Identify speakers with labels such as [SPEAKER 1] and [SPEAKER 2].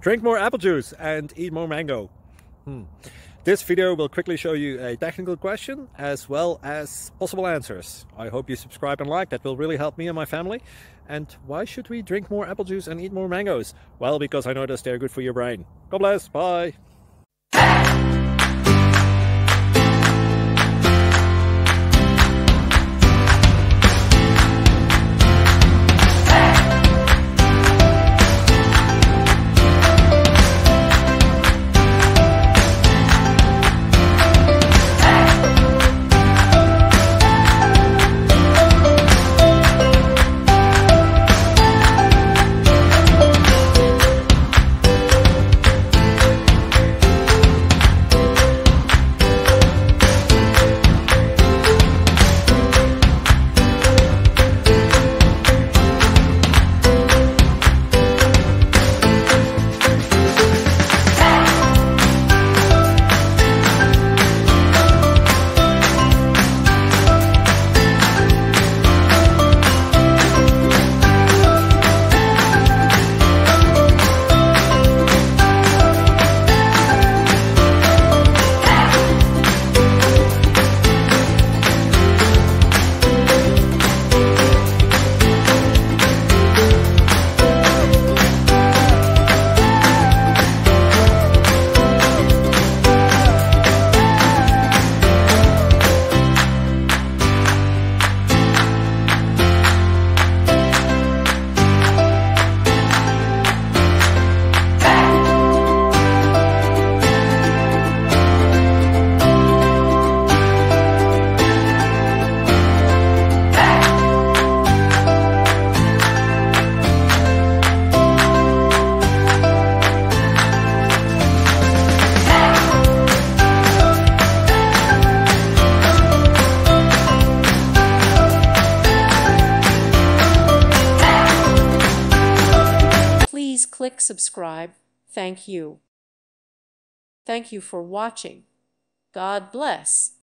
[SPEAKER 1] Drink more apple juice and eat more mango. This video will quickly show you a technical question as well as possible answers. I hope you subscribe and like, that will really help me and my family. And why should we drink more apple juice and eat more mangoes? Well, because I noticed they're good for your brain. God bless, bye!
[SPEAKER 2] Please click subscribe. Thank you. Thank you for watching. God bless.